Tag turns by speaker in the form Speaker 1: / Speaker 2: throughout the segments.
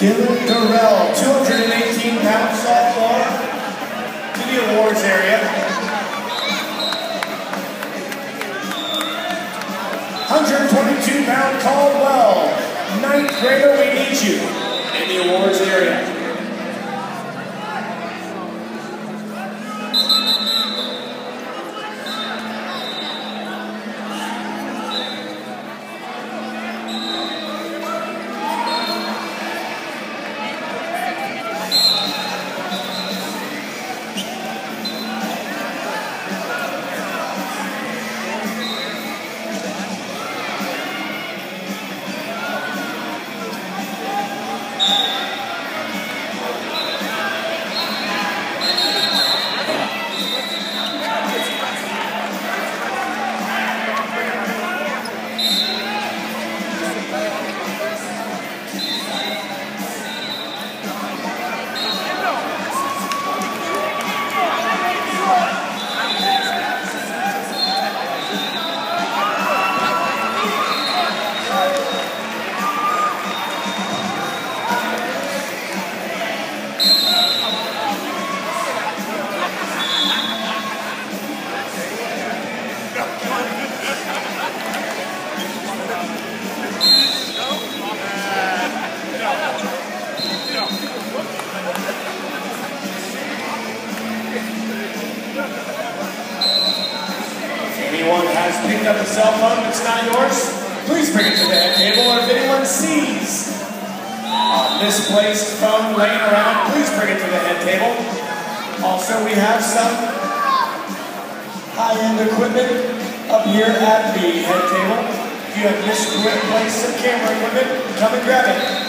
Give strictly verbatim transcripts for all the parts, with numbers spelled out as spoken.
Speaker 1: Dylan Durrell, two hundred eighteen pound sophomore, to the awards area. one hundred twenty-two pound Caldwell, ninth grader, we need you in the awards area. Anyone has picked up a cell phone that's not yours, please bring it to the head table, or if anyone sees a misplaced phone laying around, please bring it to the head table. Also, we have some high-end equipment up here at the head table. If you have misplaced some camera equipment, come and grab it.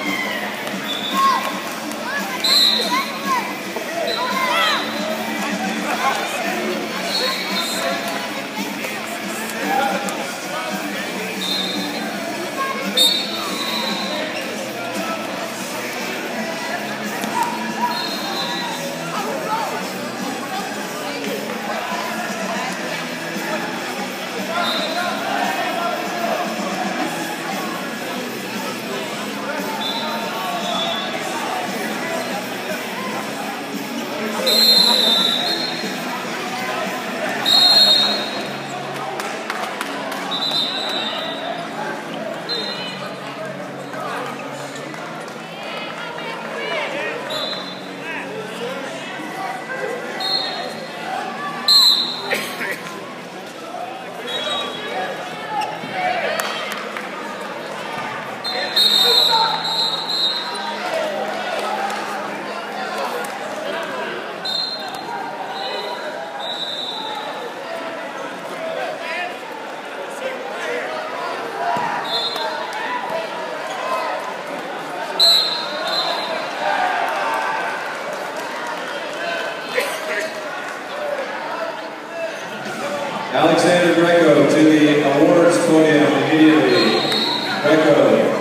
Speaker 2: Alexander Greco to the awards podium immediately. Greco.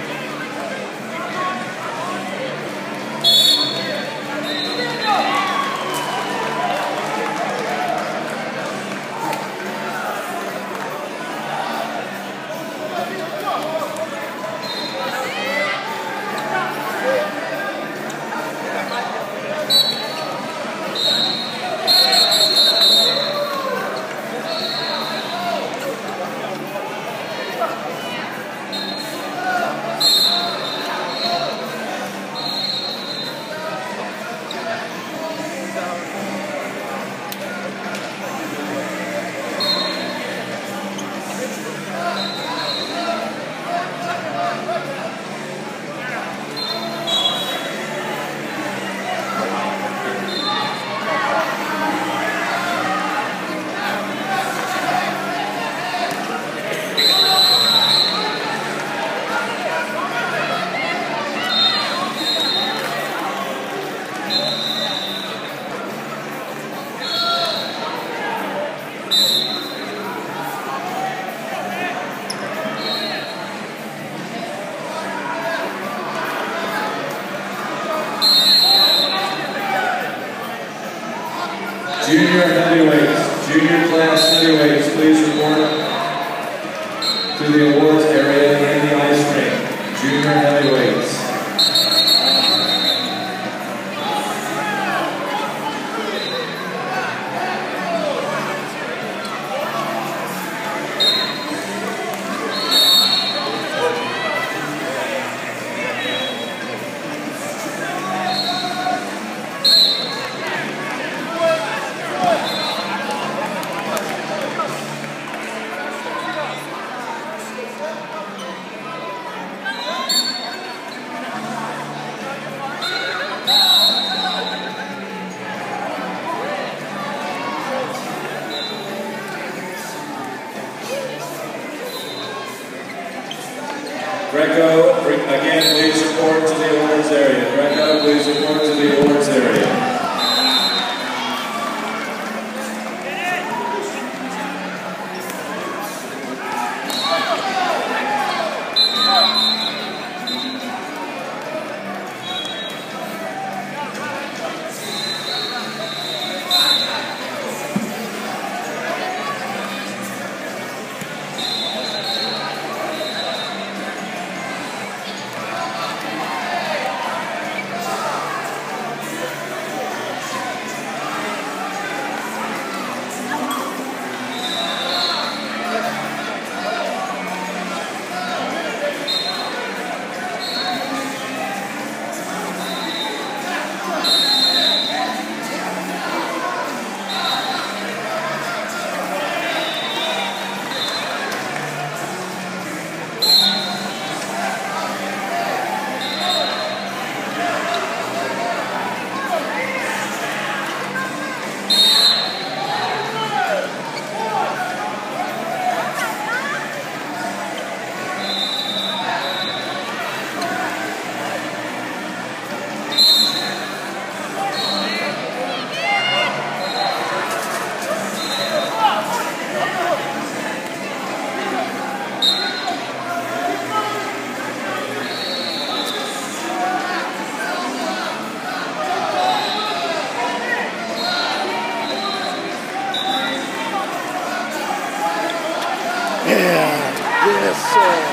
Speaker 2: Junior heavyweights, junior class heavyweights, please report to the awards area in the ice rink. Junior heavyweights. report to the awards area. Greco, please report to the awards area.
Speaker 3: Yes, sir.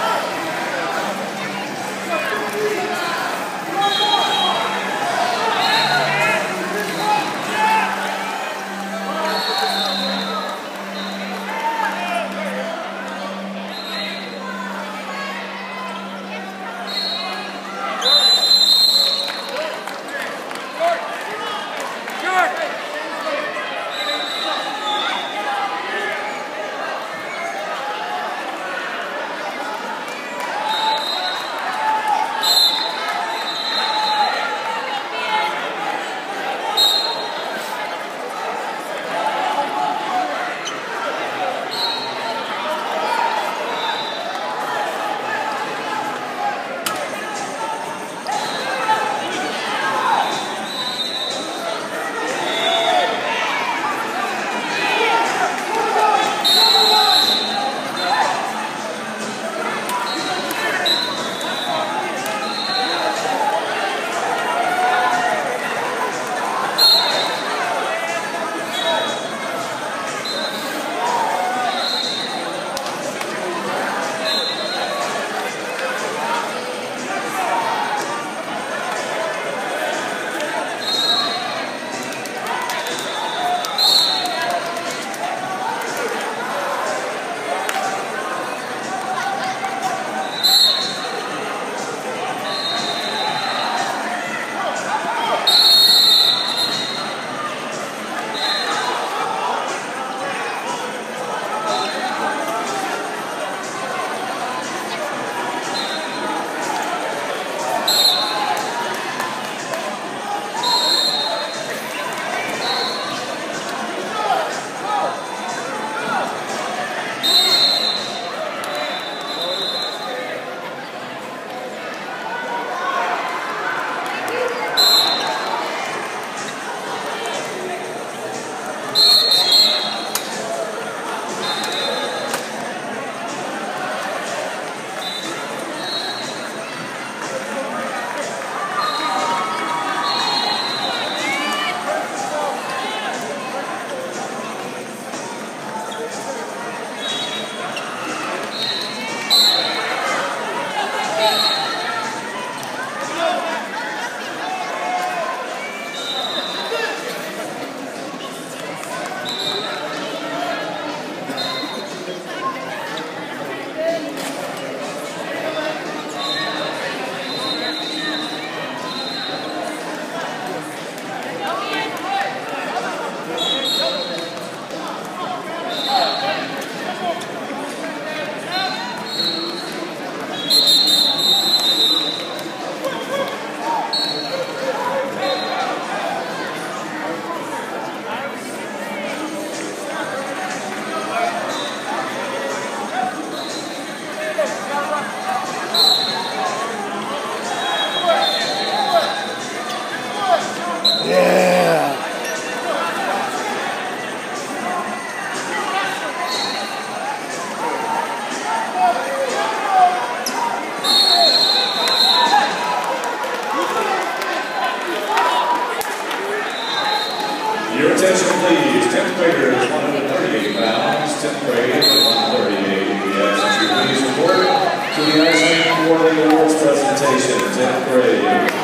Speaker 2: Your attention, please. tenth graders, one hundred thirty-eight pounds. tenth grade, one thirty-eight. Yes, would you please report to the Ice Rink Awarding Awards presentation, tenth grade.